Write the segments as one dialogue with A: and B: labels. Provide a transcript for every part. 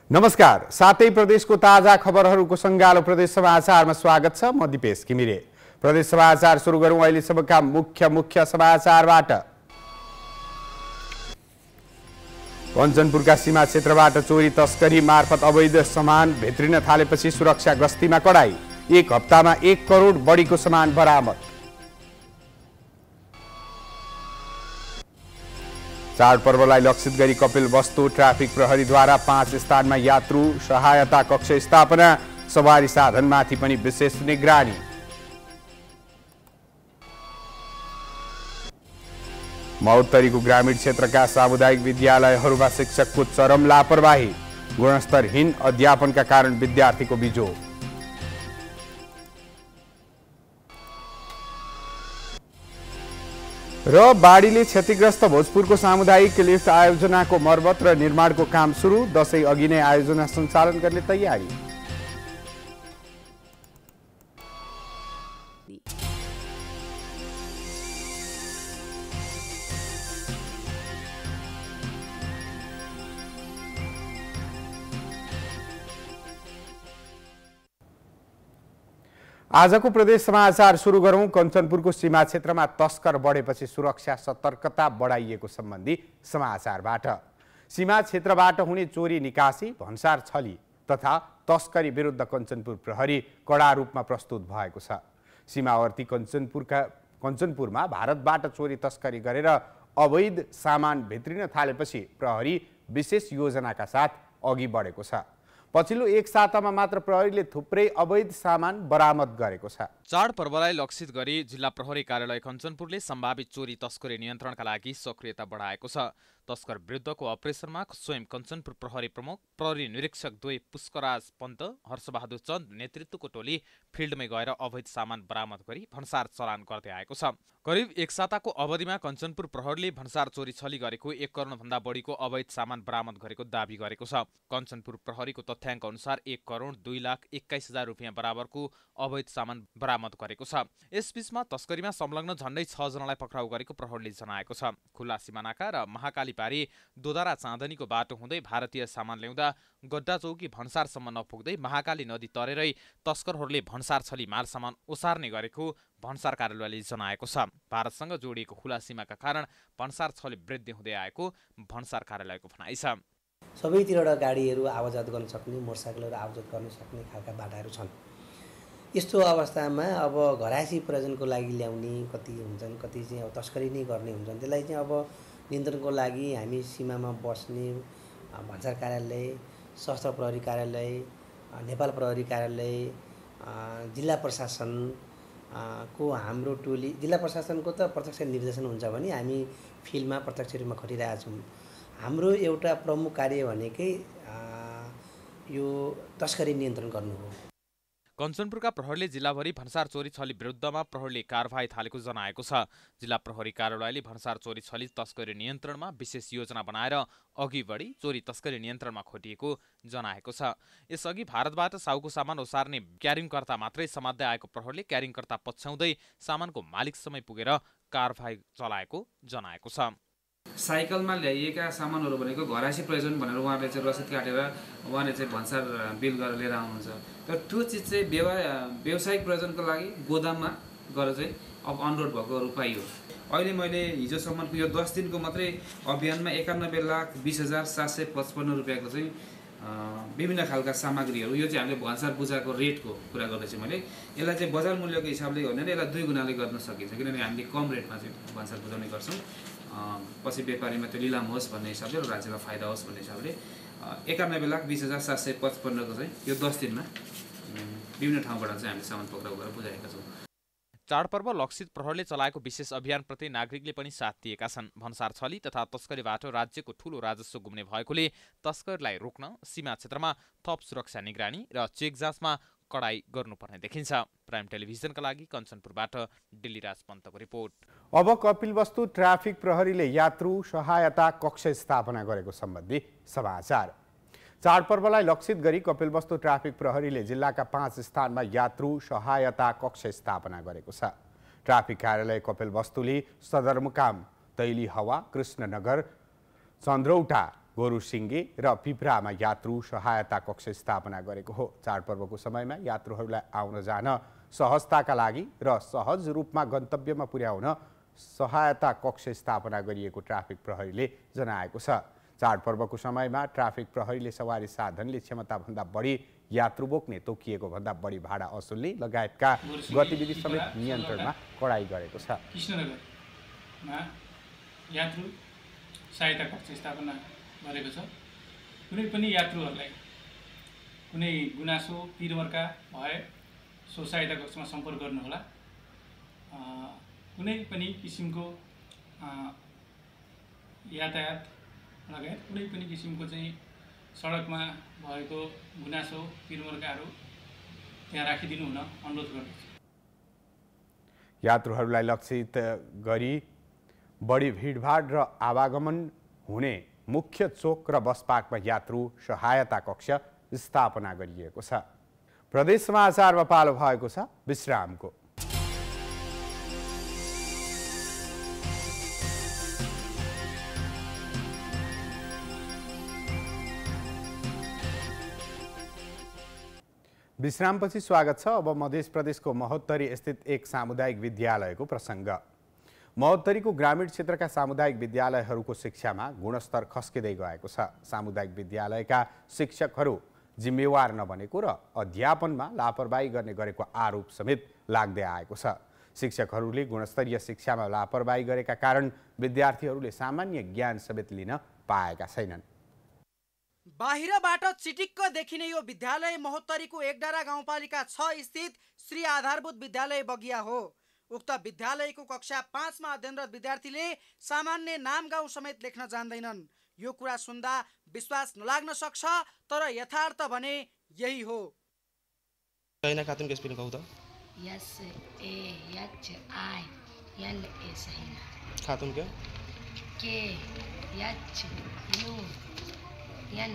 A: नमस्कार, सातै प्रदेशको ताजा खबरहरूको सङ्गालो प्रदेश समाचारमा स्वागत छ। म दिपेश घिमिरे। प्रदेश समाचार सुरु गरौँ अहिलेसम्मका मुख्य समाचारबाट। कञ्चनपुरका सीमा क्षेत्रबाट चोरी तस्करी मार्फत अवैध सामान भित्रिन थालेपछि सुरक्षा गस्तीमा कडाई। एक हप्तामा 1 करोड बढीको सामान बरामद। चाडपर्वलाई लक्षित गरी कपिलवस्तु ट्राफिक प्रहरीद्वारा 5 स्थानमा यात्रु सहायता कक्ष स्थापना। सवारी साधनमाथि पनि विशेष निगरानी। महोत्तरीको ग्रामीण क्षेत्रका सामुदायिक विद्यालयहरूमा शिक्षकको चरम लापरवाही। गुणस्तरहीन अध्यापनका कारण विद्यार्थीको बिजोग। र बाढीले क्षतिग्रस्त भोजपुरको सामुदायिक लिफ्ट आयोजनाको मर्मत र निर्माणको काम सुरु। दशैं अघि नै आयोजना सञ्चालन गर्ने तयारी। आजको प्रदेश समाचार सुरु गरौँ। कञ्चनपुरको सीमा क्षेत्रमा तस्कर बढेपछि सुरक्षा सतर्कता बढाइएको सम्बन्धी समाचारबाट। सीमा क्षेत्रबाट हुने चोरी निकासी, भन्सार छली तथा तस्करी विरुद्ध कञ्चनपुर प्रहरी कडा रूपमा प्रस्तुत भएको छ। सीमावर्ती कञ्चनपुरमा भारतबाट चोरी तस्करी गरेर अवैध सामान भित्रिन थालेपछि प्रहरी विशेष योजनाका साथ अघि बढेको छ। पछिल्लो 1 सातामा मात्र प्रहरीले थुप्रै अवैध सामान बरामद गरेको छ।
B: चाडपर्वलाई लक्षित गरी जिल्ला प्रहरी कार्यालय कञ्चनपुरले सम्भावित चोरी तस्करी नियन्त्रणका लागि सक्रियता बढाएको छ। तस्कर विरुद्धको अपरेसनमा स्वयं कञ्चनपुर प्रहरी प्रमुख प्रहरी निरीक्षक 2 पुष्कराज पन्त, हर्षबहादुर चन्द नेतृत्वको टोली फिल्डमै गएर अवैध सामान बरामद गरी भन्सार चलान गर्दै आएको छ। करिब 1 साताको अवधिमा कञ्चनपुर प्रहरीले भन्सार चोरी छली गरेको 1 करोडभन्दा बढीको अवैध सामान बरामद गरेको दावी गरेको छ। कञ्चनपुर प्रहरीको तथ्याङ्क अनुसार 1 करोड 2,21,000 रुपियाँ बराबरको अवैध सामान बरामद गरेको छ। यसबीचमा तस्करीमा संलग्न झण्डै 6 जनालाई पक्राउ गरेको प्रहरीले जनाएको छ। खुल्ला सीमानाका र महाकाली पारी दोधारा चाँदनीको बाटो हुँदै भारतीय सामान ल्याउँदा गड्डा चौकी भन्सारसम्म नपुग्दै महाकाली नदी तरेरै तस्करहरूले भन्सार छली माल सामान ओसार्ने गरेको भन्सार कार्यालयले जनाएको छ। भारतसँग जोडिएको खुला सीमाका कारण भन्सार छली वृद्धि हुँदै आएको भन्सार कार्यालयको भनाइ छ।
C: सबैतिरबाट गाडीहरू आवाजात गर्न सक्ने, मोटरसाइकलहरू आवाजात गर्न सक्ने खालका बाटाहरू छन्। यस्तो अवस्थामा अब घरायसी प्रयोजनको लागि ल्याउने कति हुन्छन्, कति चाहिँ अब तस्करी नै गर्ने हुन्छन्। त्यसलाई चाहिँ अब नियन्त्रणको लागि हामी सीमामा बस्ने भन्सार कार्यालय, सशस्त्र प्रहरी कार्यालय, नेपाल प्रहरी कार्यालय, जिल्ला प्रशासन को हाम्रो टोली, जिल्ला प्रशासनको त प्रत्यक्ष निर्देशन हुन्छ भने हामी फिल्डमा प्रत्यक्ष रूपमा खटिरहेका छौँ। हाम्रो एउटा प्रमुख कार्य भनेकै यो तस्करी नियन्त्रण गर्नु हो।
B: कञ्चनपुरका प्रहरीले जिल्लाभरि भन्सार चोरी छली विरुद्धमा प्रहरीले कारबाही थालेको जनाएको छ। जिल्ला प्रहरी कार्यालयले भन्सार चोरी छली तस्करी नियन्त्रणमा विशेष योजना बनाएर अघि बढी चोरी तस्करी नियन्त्रणमा खोटिएको जनाएको छ। यसअघि भारतबाट साउको सामान ओसार्ने क्यारिङकर्ता मात्रै समात्दै आएको प्रहरीले क्यारिङकर्ता पछ्याउँदै सामानको मालिकसम्म पुगेर कारबाही चलाएको जनाएको छ।
D: साइकलमा ल्याइएका सामानहरू भनेको घरायसी प्रयोजन भनेर उहाँले चाहिँ रसिद काटेर उहाँले चाहिँ भन्सार बिल गरेर लिएर आउनुहुन्छ। तर त्यो चिज चाहिँ व्यावसायिक प्रयोजनको लागि गोदाममा गएर चाहिँ अब अनलोड भएकोहरू पाइयो। अहिले मैले हिजोसम्मको यो 10 दिनको मात्रै अभियानमा 91,20,755 रुपियाँको चाहिँ विभिन्न खालका सामग्रीहरू, यो चाहिँ हामीले भन्सार बुझाएको रेटको कुरा गर्दैछु मैले। यसलाई चाहिँ बजार मूल्यको हिसाबले हो भने यसलाई 2 गुणाले गर्न सकिन्छ, किनभने हामीले कम रेटमा चाहिँ भन्सार बुझाउने गर्छौँ। पछि व्यापारीमा त्यो लिलाम होस् भन्ने हिसाबले र राज्यमा फाइदा होस् भन्ने हिसाबले 91,20,755 को चाहिँ यो 10 दिनमा विभिन्न ठाउँबाट चाहिँ हामीले सामान पक्राउ गरेर बुझाएका छौँ।
B: चाडपर्व लक्षित प्रहरीले चलाएको विशेष अभियानप्रति नागरिकले पनि साथ दिएका छन्। भन्सार छली तथा तस्करीबाट राज्यको ठूलो राजस्व गुम्ने भएकोले तस्करलाई रोक्न सीमा क्षेत्रमा थप सुरक्षा निगरानी र चेक जाँचमा कडाई गर्नुपर्ने देखिन्छ। प्राइम टेलिभिजनका लागि कञ्चनपुरबाट दिल्लीराज पन्तको रिपोर्ट।
A: अब कपिलवस्तु ट्राफिक प्रहरीले यात्रु सहायता कक्ष स्थापना गरेको सम्बन्धी समाचार। चाडपर्वलाई लक्षित गरी कपिलवस्तु ट्राफिक प्रहरीले जिल्लाका 5 स्थानमा यात्रु सहायता कक्ष स्थापना गरेको छ। ट्राफिक कार्यालय कपिलवस्तुले सदरमुकाम, तैली हवा, कृष्णनगर, चन्द्रौटा गोरुसिङ्गे र पिप्रामा यात्रु सहायता कक्ष स्थापना गरेको हो। चाडपर्वको समयमा यात्रुहरूलाई आउन जान सहजताका लागि र सहज रूपमा गन्तव्यमा पुर्याउन सहायता कक्ष स्थापना गरिएको ट्राफिक प्रहरीले जनाएको छ। चाडपर्वको समयमा ट्राफिक प्रहरीले सवारी साधनले क्षमताभन्दा बढी यात्रु बोक्ने, तोकिएको भन्दा बढी भाडा असुल्ने लगायतका गतिविधि समेत नियन्त्रणमा कडाई गरेको छ।
E: कृष्णनगरमा यात्रु सहायता कक्ष स्थापना गरेको छ। कुनै पनि यात्रुहरूलाई कुनै गुनासो पिरमर्का भए सो सहायता कक्षमा सम्पर्क गर्नुहोला। कुनै पनि किसिमको यातायात लगायत कुनै पनि किसिमको चाहिँ सडकमा भएको गुनासो पिरमर्काहरू त्यहाँ राखिदिनु हुन अनुरोध गर्दछु।
A: यात्रुहरूलाई लक्षित गरी बढी भिडभाड र आवागमन हुने मुख्य चोक र बस पार्कमा यात्रु सहायता कक्ष स्थापना गरिएको छ। प्रदेश समाचारमा पालो भएको छ विश्रामको। विश्रामपछि स्वागत छ। अब मध्य प्रदेशको महोत्तरी स्थित एक सामुदायिक विद्यालयको प्रसङ्ग। महोत्तरीको ग्रामीण क्षेत्रका सामुदायिक विद्यालयहरूको शिक्षामा गुणस्तर खस्किँदै गएको छ। सामुदायिक विद्यालयका शिक्षकहरू जिम्मेवार नबनेको र अध्यापनमा लापरवाही गर्ने गरेको आरोप समेत लाग्दै आएको छ। शिक्षकहरूले गुणस्तरीय शिक्षामा लापरवाही गरेका कारण विद्यार्थीहरूले सामान्य ज्ञान समेत लिन पाएका छैनन्।
F: बाहिरबाट चिटिक्क देखिने यो विद्यालय महोत्तरीको एकडाँडा गाउँपालिका 6 स्थित श्री आधारभूत विद्यालय बगिया हो। उक्त विद्यालयको कक्षा 5 मा अध्ययनरत विद्यार्थीले सामान्य नाम गाउँ समेत लेख्न जान्दैनन्। यो कुरा सुन्दा विश्वास नलाग्न सक्छ, तर यथार्थ भने यही हो।
G: सैना खातुन के स्पेलिङ कहू त?
H: SAHINA सैना।
G: खातुन के?
H: KHUNI।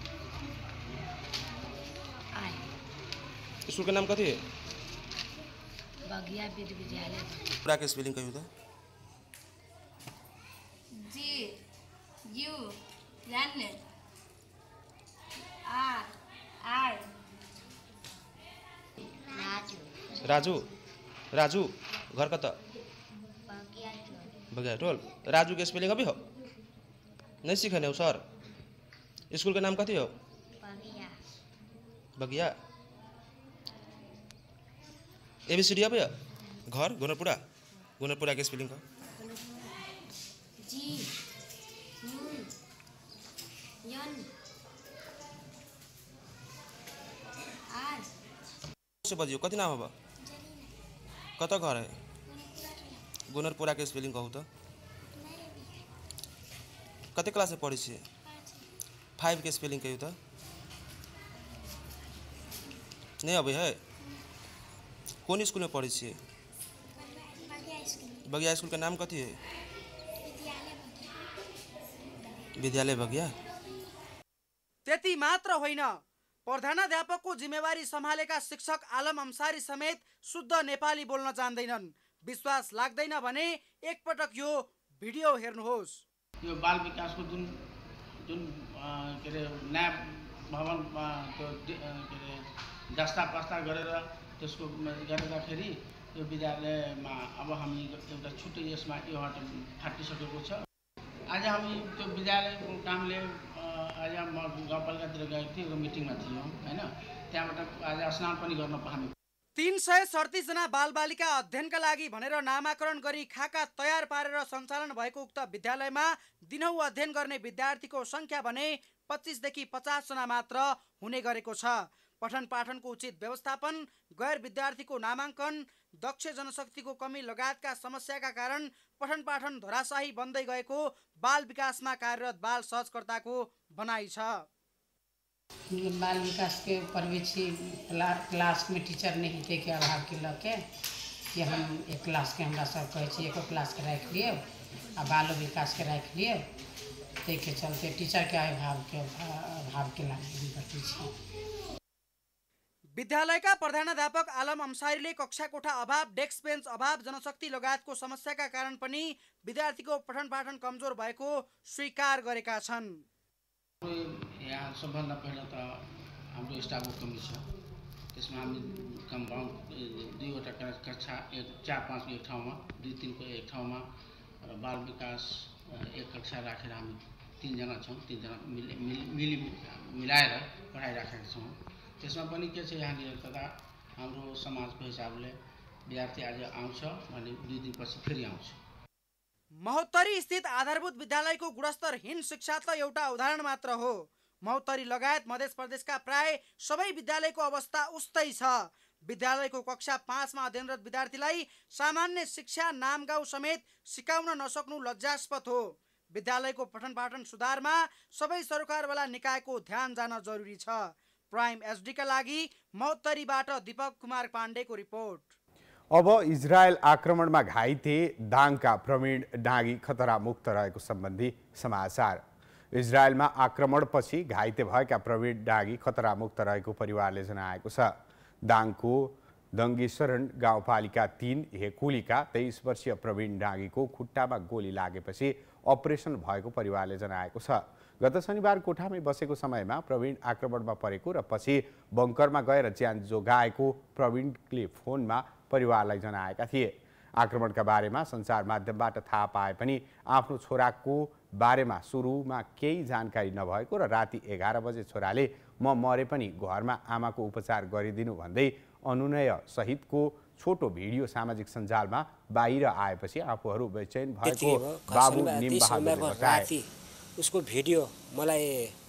G: स्कूल का नाम कथी है?
H: बगिया विद्यालय।
G: पूरा के स्पेलिङ कहू त?
H: GUNRI।
G: राजू। राजू घर कता? बगिया टोल। राजू के स्पेलिङ अभी हो नहीं सीखने हो सर? स्कूल का नाम कथी हो? बगिया। ABCD अब घर गुनरपुरा। गुनरपुरा के स्पेलिङ का? से बजियो कति नाम अब? कता घर है? गुनरपुरा के स्पेलिङ कहू त? कते क्लास में पढ़ी छे? 5 के स्पेलिंग कहू तो? नहीं अभी है। कौन स्कूल में पढ़ी छे? बगिया स्कूल का नाम कथी है? विद्यालय बगिया।
F: त्यति मात्र होइन, प्रधानाध्यापकको जिम्मेवारी सम्हालेका शिक्षक आलम अंसारी समेत शुद्ध नेपाली बोल्न जान्दैनन्। विश्वास लाग्दैन भने एकपटक यो भिडियो हेर्नुहोस्।
I: यो बाल विकासको जुन के अरे नयाँ भवन त्यो के अरे जस्ता पस्ता गरेर त्यसको गर्दाखेरि यो विद्यालयमा अब हामी एउटा छुट्टै यसमा यो हट फाटिसकेको छ। आज हामी त्यो विद्यालयको कामले आज म गाउँपालिकातिर गएको थिएँ, एउटा मिटिङमा थियो हैन, त्यहाँबाट आज स्नान पनि गर्न पाएँ।
F: 337 जना बालबालिका अध्ययनका लागि भनेर नामाकरण गरी खाका तयार पारेर सञ्चालन भएको उक्त विद्यालयमा दिनहु अध्ययन गर्ने विद्यार्थीको संख्या भने 25 देखि 50 जना मात्र हुने गरेको छ। पठन पाठनको उचित व्यवस्थापन, गैर विद्यार्थीको नामाङ्कन, दक्ष जनशक्तिको कमी लगायतका समस्याका कारण पठन पाठन धराशाही बन्दै गएको बाल विकासमा कार्यरत बाल सहजकर्ताको भनाइ छ।
J: बाल विकास के पर्यवेक्षी क्लास में टीचर नहीं थे के अभाव के लके कि हम एक क्लास के हमरा सब कहे एक क्लास के रख लिए आ बाल विकास के रख लिए, ते के चलते टीचर के अभाव के लागि करती छी।
F: विद्यालयका प्रधानाध्यापक आलम अंसारीले कक्षा कोठा अभाव, डेस्क बेन्च अभाव, जनशक्ति लगायतको समस्याका कारण पनि विद्यार्थीको पठन पाठन कमजोर भएको स्वीकार गरेका छन्।
I: यहाँ सबभन्दा पहिला त हाम्रो स्टाफको कमी छ। त्यसमा हामी कम्पाउन्ड 2वटा कक्षा 4-5 एक ठाउँमा 2-3 को एक ठाउँमा र बाल विकास एक कक्षा राखेर हामी 3 जना छौँ। 3 जना मिलाएर पढाइराखेका छौँ। त्यसमा पनि के छ यहाँनिर तथा हाम्रो समाजको हिसाबले विद्यार्थी आज आउँछ भने 2 दिनपछि फेरि आउँछ।
F: महोत्तरी स्थित आधारभूत विद्यालयको गुणस्तरहीन शिक्षा त एउटा उदाहरण मात्र हो। महोत्तरी लगायत मध्य प्रदेशका प्राय सबै विद्यालयको अवस्था उस्तै छ। विद्यालयको कक्षा 5 मा अध्ययनरत विद्यार्थीलाई सामान्य शिक्षा नामगाउँ समेत सिकाउन नसक्नु लज्जास्पद हो। विद्यालयको पठन पाठन सुधारमा सबै सरकारवाला निकायको ध्यान जान जरुरी छ। प्राइम एसडी का लागि महोत्तरीबाट दीपक कुमार पाण्डेको रिपोर्ट।
A: अब इजरायल आक्रमणमा घाइते दाङका प्रवीण डाँगी खतरा मुक्त रहेको सम्बन्धी समाचार। इजरायलमा आक्रमणपछि घाइते भएका प्रवीण डाँगी खतरा मुक्त रहेको परिवारले जनाएको छ। दाङको दङ्गेशरण गाउँपालिका 3 हेकुलीका 23 वर्षीय प्रवीण डाँगीको खुट्टामा गोली लागेपछि अपरेसन भएको परिवारले जनाएको छ। गत शनिबार कोठामै बसेको समयमा प्रवीण आक्रमणमा परेको र पछि बङ्करमा गएर ज्यान जोगाएको प्रवीणले फोनमा परिवारलाई जनाएका थिए। आक्रमणका बारेमा सञ्चार माध्यमबाट थाहा पाए पनि आफ्नो छोराको बारेमा सुरुमा केही जानकारी नभएको र राति 11 बजे छोराले म मरे पनि घरमा आमाको उपचार गरिदिनु भन्दै अनुनय सहितको छोटो भिडियो सामाजिक सञ्जालमा बाहिर आएपछि आफूहरू बेचैन भएको बाबु निमबहादुरले बताए।
K: उसको भिडियो मलाई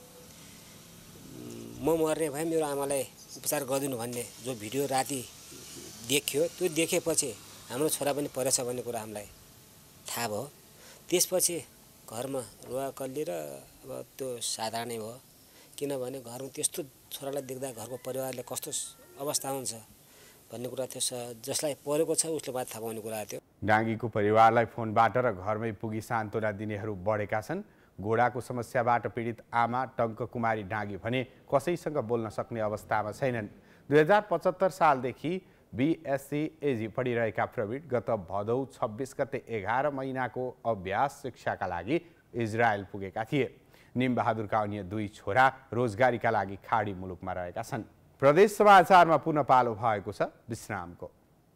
K: म मर्ने भए मेरो आमालाई उपचार गरिदिनु भन्ने जो भिडियो राति देखियो, त्यो देखेपछि हाम्रो छोरा पनि परेछ भन्ने कुरा हामीलाई थाहा भयो। त्यसपछि घरमा रुवाकल्ली र अब त्यो साधारणै हो, किनभने घरमा त्यस्तो छोरालाई देख्दा घरको परिवारले कस्तो अवस्था हुन्छ भन्ने कुरा थियो। जसलाई परेको छ उसले मात्र थाहा पाउने कुरा थियो।
A: डाँगीको परिवारलाई फोनबाट र घरमै पुगी सान्त्वना दिनेहरू बढेका छन्। घोडाको समस्याबाट पीडित आमा टङ्क कुमारी डाँगी भने कसैसँग बोल्न सक्ने अवस्थामा छैनन्। 2075 सालदेखि बीएससी एजी पढिरहेका प्रवीण गत भदौ 26 गते 11 महिनाको अभ्यास शिक्षाका लागि इजरायल पुगेका थिए। निमबहादुरका अन्य 2 छोरा रोजगारीका लागि खाडी मुलुकमा रहेका छन्। प्रदेश समाचारमा पुनः पालो भएको छ विश्रामको।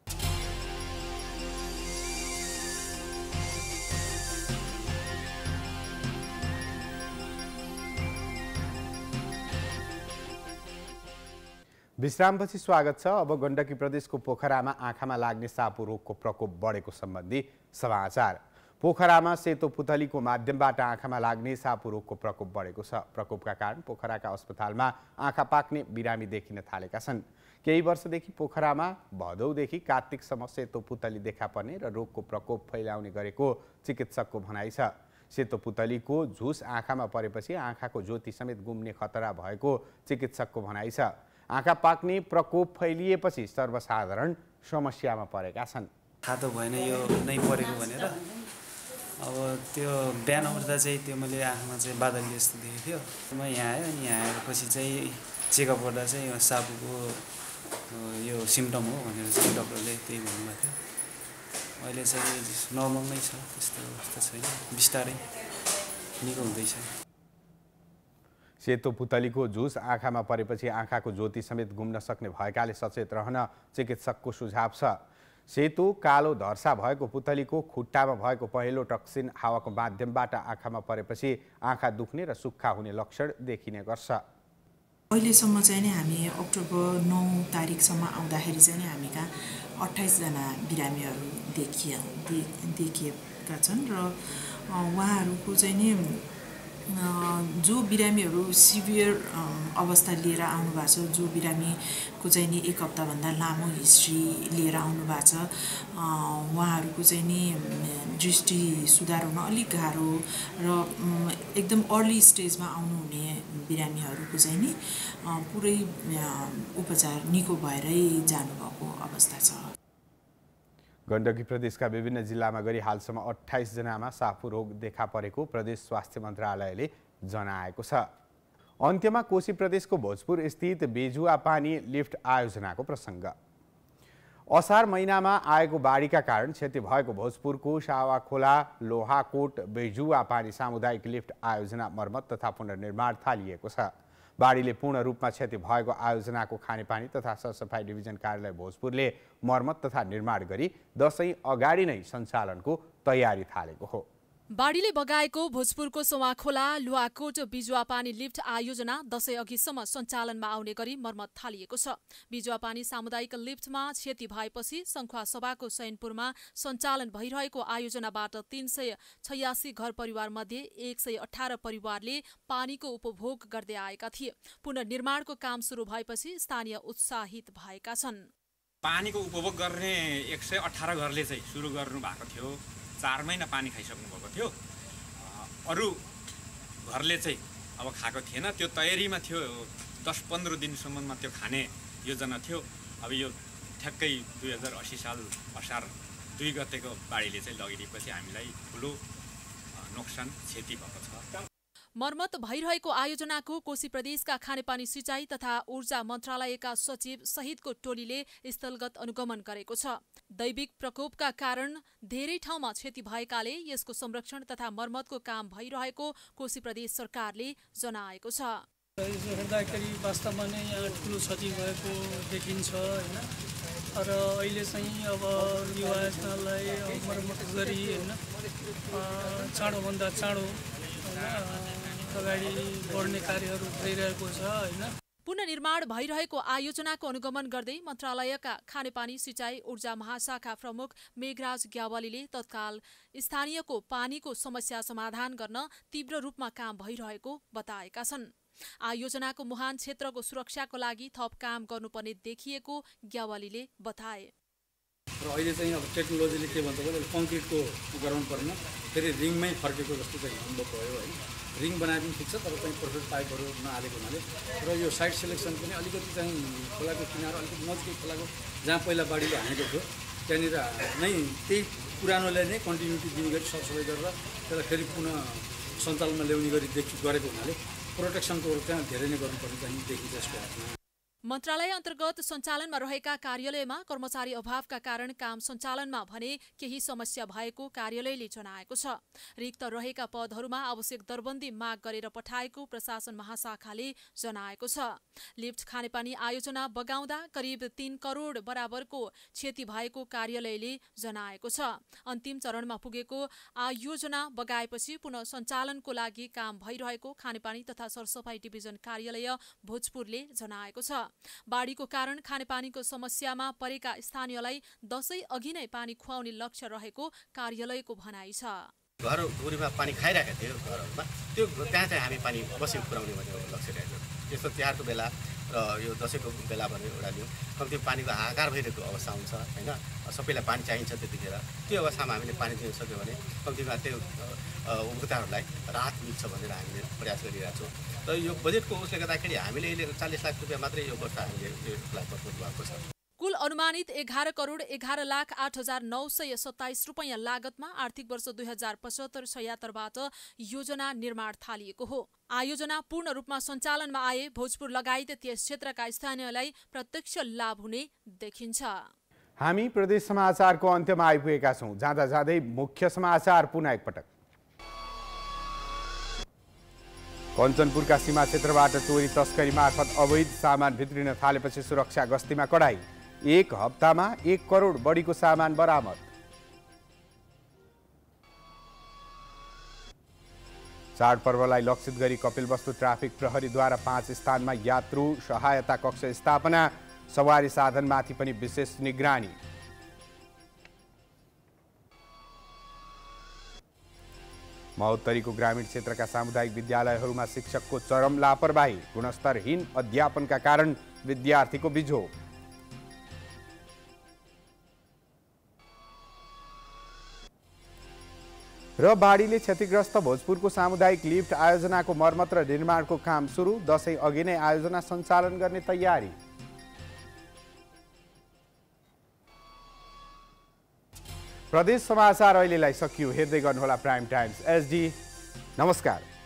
A: विश्रामपछि स्वागत छ। अब गण्डकी प्रदेशको पोखरामा आँखामा लाग्ने सापु रोगको प्रकोप बढेको सम्बन्धी समाचार। पोखरामा सेतो पुतलीको माध्यमबाट आँखामा लाग्ने सापु रोगको प्रकोप बढेको छ। प्रकोपका कारण पोखराका अस्पतालमा आँखा पाक्ने बिरामी देखिन थालेका छन्। केही वर्षदेखि पोखरामा भदौदेखि कार्तिकसम्म सेतो पुतली देखा पर्ने र रोगको प्रकोप फैलाउने गरेको चिकित्सकको भनाइ छ। सेतो पुतलीको झुस आँखामा परेपछि आँखाको ज्योति समेत गुम्ने खतरा भएको चिकित्सकको भनाइ छ। आँखा पाक्ने प्रकोप फैलिएपछि सर्वसाधारण समस्यामा परेका छन्।
L: थाहा त भएन यो नै परेको भनेर। अब त्यो बिहान उठ्दा चाहिँ त्यो मैले आँखामा चाहिँ बादली जस्तो देखेको थियो। म यहाँ आएँ अनि यहाँ आएपछि चाहिँ चेकअप गर्दा चाहिँ सापुको यो सिम्टम हो भनेर चाहिँ डक्टरले त्यही भन्नुभएको थियो। अहिले चाहिँ नर्मल नै छ, त्यस्तो अवस्था छैन, बिस्तारै निको हुँदैछ।
A: सेतो पुतलीको झुस आँखामा परेपछि आँखाको ज्योति समेत गुम्न सक्ने भएकाले सचेत रहन चिकित्सकको सुझाव छ। सेतो कालो धर्सा भएको पुतलीको खुट्टामा भएको पहिलो टक्सिन हावाको माध्यमबाट आँखामा परेपछि आँखा दुख्ने र सुक्खा हुने लक्षण देखिने गर्छ।
M: अहिलेसम्म चाहिँ नि हामी अक्टोबर 9 तारिकसम्म आउँदाखेरि चाहिँ हामी कहाँ 28 जना बिरामीहरू देखिएका छन् र उहाँहरूको चाहिँ नि जो बिरामीहरू सिभियर अवस्था लिएर आउनु भएको छ, जो बिरामीको चाहिँ नि 1 हप्ताभन्दा लामो हिस्ट्री लिएर आउनु भएको छ, उहाँहरूको चाहिँ नि दृष्टि सुधार हुन अलिक गाह्रो र एकदम अर्ली स्टेजमा आउनुहुने बिरामीहरूको चाहिँ नि पुरै उपचार निको भएरै जानुभएको अवस्था छ।
A: गण्डकी प्रदेशका विभिन्न जिल्लामा गरी हालसम्म 28 जनामा सापु रोग देखा परेको प्रदेश स्वास्थ्य मन्त्रालयले जनाएको छ। अन्त्यमा कोशी प्रदेशको भोजपुर स्थित बेजुवा पानी लिफ्ट आयोजनाको प्रसङ्ग। असार महिनामा आएको बाढीका कारण क्षति भएको भोजपुरको सावाखोला लोहाकोट बेजुवा पानी सामुदायिक लिफ्ट आयोजना मर्मत तथा पुनर्निर्माण थालिएको छ। बाढीले पूर्ण रूपमा क्षति भएको आयोजनाको खानेपानी तथा सरसफाई डिभिजन कार्यालय भोजपुरले मर्मत तथा निर्माण गरी दशैं अगाडि नै सञ्चालनको तयारी थालेको हो।
N: बाढीले बगाएको भोजपुरको सवाखोला लुवाकोट बिजुवा पानी लिफ्ट आयोजना दशैं अघिसम्म सञ्चालनमा आउने गरी मर्मत थालिएको छ। बिजुवा पानी सामुदायिक लिफ्टमा क्षति भएपछि संखुवा सभाको सैनपुरमा सञ्चालन भइरहेको आयोजनाबाट 386 घर परिवार मध्ये 118 परिवारले पानीको उपभोग गर्दै आएका थिए। पुनर्निर्माणको काम सुरु भएपछि स्थानीय उत्साहित भएका छन्।
O: पानीको उपभोग गर्ने 118 घरले चाहिँ सुरु गर्नु भएको थियो। 4 महिना पानी खाइसक्नु भएको थियो। अरू घरले चाहिँ अब खाएको थिएन, त्यो तयारीमा थियो। 10-15 दिनसम्ममा त्यो खाने योजना थियो। अब यो ठ्याक्कै 2080 साल असार 2 गतेको बाढीले चाहिँ लगिदिएपछि हामीलाई ठुलो नोक्सान क्षति भएको छ।
N: मर्मत भइरहेको आयोजनाको कोशी प्रदेशका खानेपानी सिंचाई तथा ऊर्जा मन्त्रालयका सचिव सहितको टोलीले स्थलगत अनुगमन गरेको छ। दैविक प्रकोपका कारण धेरै ठाउँमा क्षति भएकाले यसको संरक्षण तथा मर्मतको काम भइरहेको कोशी प्रदेश सरकारले जनाएको छ।
E: यसो हेर्दाखेरि वास्तवमा नै यहाँ ठुलो क्षति भएको देखिन्छ हैन। र अहिले चाहिँ अब यो आयोजनालाई मर्मत गरी हैन चाँडोभन्दा चाँडो अगाडि बढ्ने कार्यहरू भइरहेको छ हैन।
N: पुनर्निर्माण भइरहेको आयोजनाको अनुगमन गर्दै मन्त्रालयका खानेपानी सिंचाई ऊर्जा महाशाखा प्रमुख मेघराज ग्यावालीले तत्काल स्थानीयको पानीको समस्या समाधान गर्न तीव्र रूपमा काम भइरहेको बताएका छन्। आयोजनाको मुहान क्षेत्रको सुरक्षाको लागि थप काम गर्नुपर्ने देखिएको ग्यावालीले बताए।
P: र अहिले चाहिँ अब टेक्नोलोजीले के भन्छ भने कङ्क्रिटको गराउनु पर्ने, फेरि रिङमै फर्केको जस्तो चाहिँ अनुभव भयो है। रिङ बनाए पनि ठिक छ, तर चाहिँ प्रोफेस पाइपहरू नहालेको हुनाले र यो साइट सेलेक्सन पनि अलिकति चाहिँ खोलाको किनारा अलिकति नजिकै खोलाको जहाँ पहिला बाढीले हानेको थियो त्यहाँनिर नै त्यही पुरानोलाई नै कन्टिन्युटी दिने गरी सरसफाइ गरेर त्यसलाई फेरि पुनः सञ्चालनमा ल्याउने गरी गरेको हुनाले प्रोटेक्सनको त्यहाँ धेरै नै गर्नुपर्ने चाहिँ देखिन्छ यसको हातमा।
N: मन्त्रालय अन्तर्गत सञ्चालनमा रहेका कार्यालयमा कर्मचारी अभावका कारण काम सञ्चालनमा भने केही समस्या भएको कार्यालयले जनाएको छ। रिक्त रहेका पदहरूमा आवश्यक दरबन्दी माग गरेर पठाएको प्रशासन महाशाखाले जनाएको छ। लिफ्ट खानेपानी आयोजना बगाउँदा करिब 3 करोड बराबरको क्षति भएको कार्यालयले जनाएको छ। अन्तिम चरणमा पुगेको आयोजना बगाएपछि पुनः सञ्चालनको लागि काम भइरहेको खानेपानी तथा सरसफाई डिभिजन कार्यालय भोजपुरले जनाएको छ। बाढीको कारण खानेपानीको समस्यामा परेका स्थानीयलाई दशैं अघि नै पानी खुवाउने लक्ष्य रहेको कार्यालयको भनाइ छ।
Q: घरभरिमा पानी खाइरहेका थियो घरहरूमा, त्यो त्यहाँ चाहिँ हामी पानी अवश्य पुर्याउने भनेर लक्ष्य रहेको। यस्तो तिहारको बेला र यो दशैंको बेला भनेर एउटा लियौँ, कम्ती पानीको हाहाकार भइरहेको अवस्था हुन्छ होइन। सबैलाई पानी चाहिन्छ त्यतिखेर। त्यो अवस्थामा हामीले पानी दिन सक्यो भने कम्तीमा त्यो उपभोक्ताहरूलाई राहत मिल्छ भनेर हामीले प्रयास गरिरहेका छौँ। र यो बजेटको उसले गर्दाखेरि हामीले अहिले 40 लाख रुपियाँ मात्रै यो वर्ष हामीले यो प्रपोज भएको छ।
N: कुल अनुमानित 11 करोड 11,08,927 रुपैयाँ लागतमा आर्थिक वर्ष 2075-76बाट योजना निर्माण थालिएको हो। आयोजना पूर्ण रूपमा सञ्चालनमा आए भोजपुर लगायत त्यस क्षेत्रका स्थानीयलाई प्रत्यक्ष लाभ हुने देखिन्छ।
A: हामी प्रदेश समाचारको अन्त्यमा आइपुगेका छौँ। जाँदा जाँदै मुख्य समाचार पुनः एकपटक। कञ्चनपुरका सीमा क्षेत्रबाट चोरी तस्करी मार्फत अवैध सामान भित्रिन थालेपछि सुरक्षा गस्तीमा कडाई। 1 हप्तामा 1 करोड बढीको सामान बरामद। चाडपर्वलाई लक्षित गरी कपिलवस्तु ट्राफिक प्रहरीद्वारा 5 स्थानमा यात्रु सहायता कक्ष स्थापना। सवारी साधनमाथि पनि विशेष निगरानी। महोत्तरीको ग्रामीण क्षेत्रका सामुदायिक विद्यालयहरूमा शिक्षकको चरम लापरवाही। गुणस्तरहीन अध्यापनका कारण विद्यार्थीको बिजोग। र बाढीले क्षतिग्रस्त भोजपुरको सामुदायिक लिफ्ट आयोजनाको मर्मत र निर्माणको काम सुरु। दशैं अघि नै आयोजना सञ्चालन गर्ने तयारी। प्रदेश समाचार अहिलेलाई सकियो। हेर्दै गर्नुहोला प्राइम टाइम्स एसडी। नमस्कार।